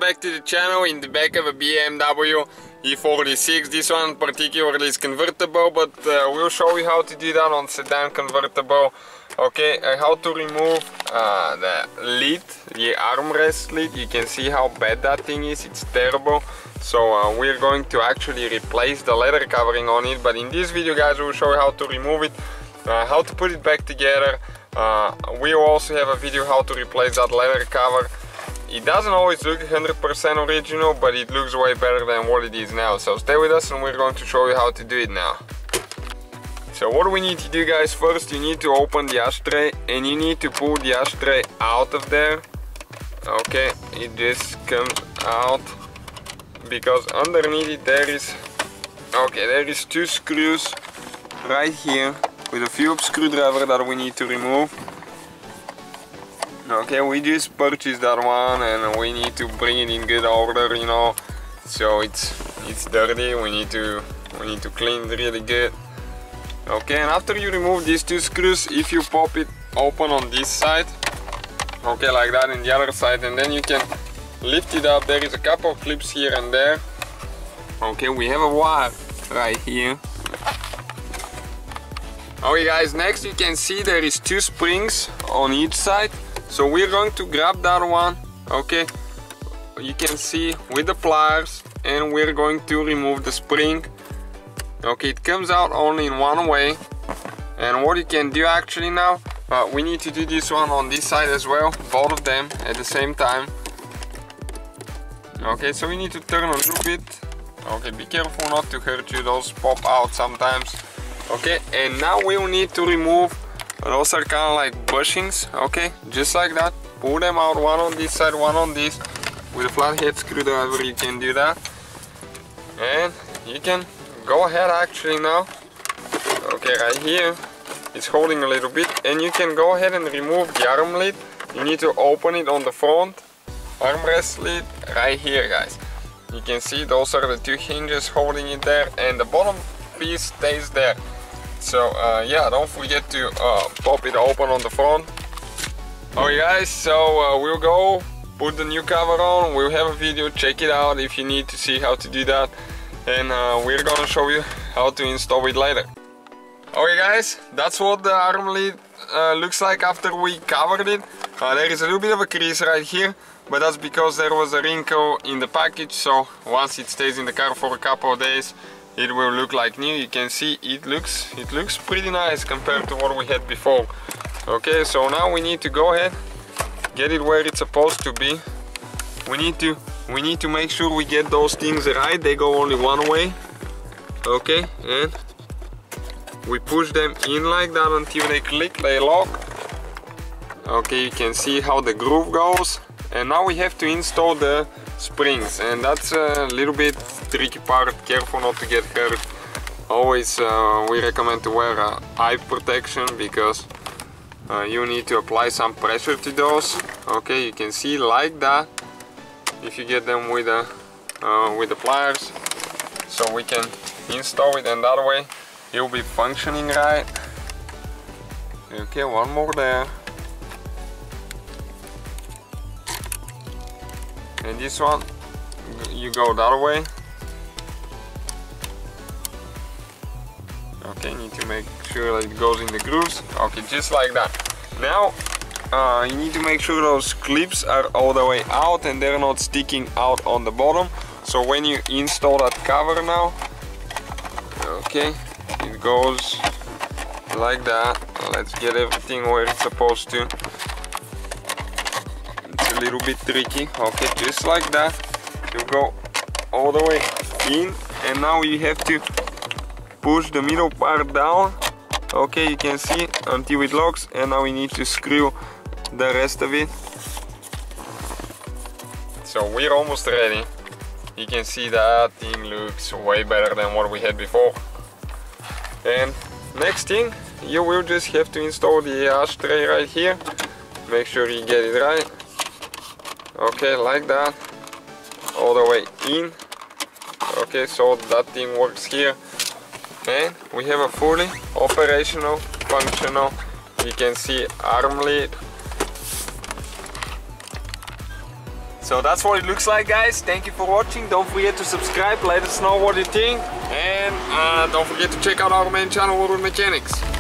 back to the channel. In the back of a BMW E46. This one particularly is convertible, but we'll show you how to do that on sedan convertible. Okay, how to remove the lid, the armrest lid. You can see how bad that thing is, it's terrible. So we're going to actually replace the leather covering on it, but in this video guys we'll show you how to remove it, how to put it back together. We'll also have a video how to replace that leather cover. It doesn't always look 100% original, but it looks way better than what it is now. So stay with us and we're going to show you how to do it now. So what we need to do guys, first you need to open the ashtray and you need to pull the ashtray out of there. Okay, it just comes out because underneath it there is two screws right here with a Phillips screwdriver that we need to remove. Okay, we just purchased that one and we need to bring it in good order, you know. So it's dirty, we need to clean it really good. Okay, and after you remove these two screws, if you pop it open on this side, okay, like that, and the other side, and then you can lift it up. There is a couple of clips here and there. Okay, we have a wire right here. Okay guys, next you can see there is two springs on each side. So we're going to grab that one, okay, you can see with the pliers, and we're going to remove the spring. Okay, it comes out only in one way, and what you can do actually now, we need to do this one on this side as well, both of them at the same time. Okay, so we need to turn a little bit. Okay, be careful not to hurt you, those pop out sometimes. Okay, and now we'll need to remove, those are kind of like bushings. Okay, just like that, pull them out, one on this side, one on this. With a flathead screwdriver you can do that, and you can go ahead actually now. Okay, right here it's holding a little bit, and you can go ahead and remove the arm lid. You need to open it on the front armrest lid right here guys. You can see those are the two hinges holding it there, and the bottom piece stays there. So yeah, don't forget to pop it open on the front. Alright guys, so we'll go put the new cover on. We'll have a video, check it out if you need to see how to do that, and we're gonna show you how to install it later. Okay guys, that's what the arm lid looks like after we covered it. There is a little bit of a crease right here, but that's because there was a wrinkle in the package, so once it stays in the car for a couple of days it will look like new. You can see it looks pretty nice compared to what we had before. Okay, so now we need to go ahead, get it where it's supposed to be. We need to make sure we get those things right. They go only one way. Okay, and we push them in like that until they click, they lock. Okay, you can see how the groove goes. And now we have to install the springs, and that's a little bit tricky part. Careful not to get hurt. Always we recommend to wear eye protection because you need to apply some pressure to those. Okay, you can see like that if you get them with the pliers, so we can install it, and that way it will be functioning right. Okay, one more there. And this one, you go that way. Okay, need to make sure that it goes in the grooves. Okay, just like that. Now, you need to make sure those clips are all the way out and they're not sticking out on the bottom. So when you install that cover now, okay, it goes like that. Let's get everything where it's supposed to. A little bit tricky. Okay, just like that, you go all the way in, and now you have to push the middle part down. Okay, you can see until it locks, and now we need to screw the rest of it. So we're almost ready. You can see that thing looks way better than what we had before. And next thing, you will just have to install the ashtray right here. Make sure you get it right. Okay, like that, all the way in. Okay, so that thing works here, and we have a fully operational, functional, you can see arm lid. So that's what it looks like, guys. Thank you for watching. Don't forget to subscribe, let us know what you think, and don't forget to check out our main channel, World Mechanics.